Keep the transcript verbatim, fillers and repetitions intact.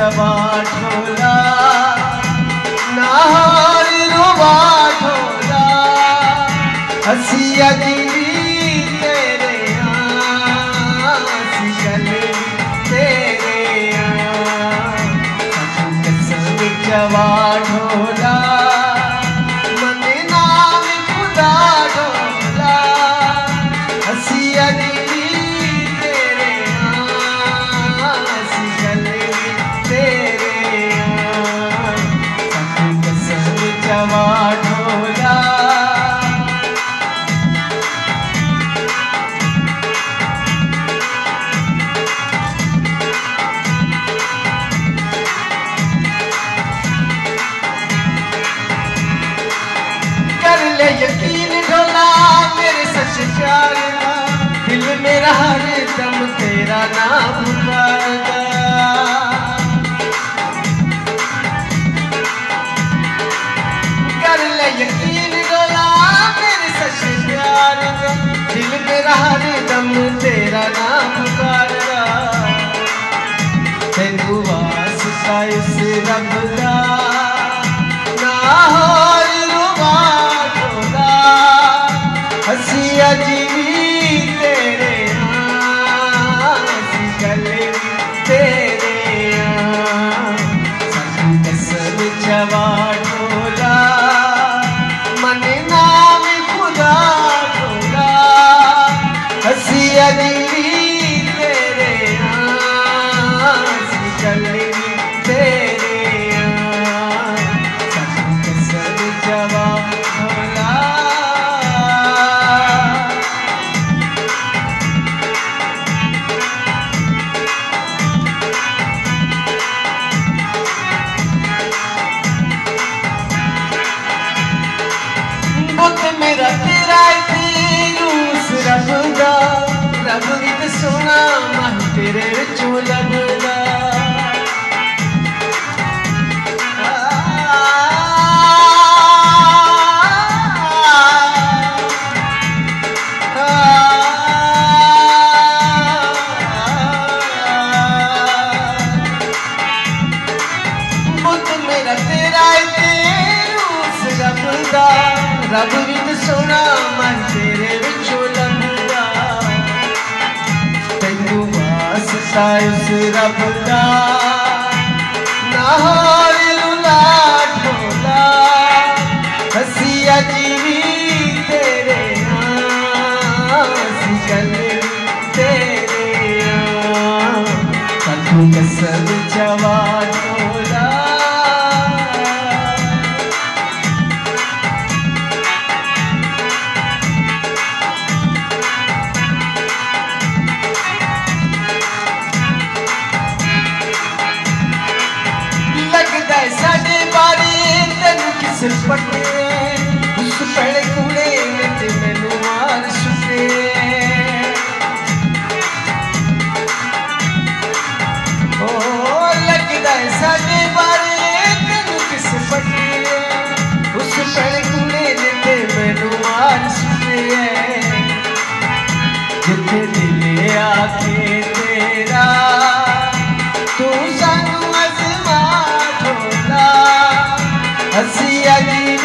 चवा ढोला नार रुबा ढोला हसिया जीवी तेरे हसी गले तेरे कसम चवा ढोला मन नाम खुदा ढोला हसिया यकीन ढोला मेरे सच प्यार का दिल मेरा हर दम तेरा नाम पुकारदा कर ले यकीन ढोला मेरे सच प्यार का दिल मेरा हर दम तेरा नाम पुकारदा तेनू वास्ता उस रब दा ना हो हसिया जीवी तेरे हसी गले तेरे कसम चवा ढोला मन नाम खुदा ढोला हसिया जीवी तेरे हसी गले तेरे कसम चवा ढोला मेरा तेरा रूस रब दा रब गीत सोना मन तेरे विचों लभदा बुत मेरा तेरा रूस रब दा रब गीत सोना मन तेरे विचों लभदा तैनू वास्ता उस रब दा नार लुला ढोला हसिया जीवी तेरे हसी गले तेरे कसम चवा ढोला साडे बारे तेन किस पटे उस पहले कूड़े ते मैनू मार सुटे ओ लगदा है साडे बारे तेन किस पटे उस पहले कूड़े ते मैनू मार सुटे जिथे दिल आके तेरा तू सानू हसिया जी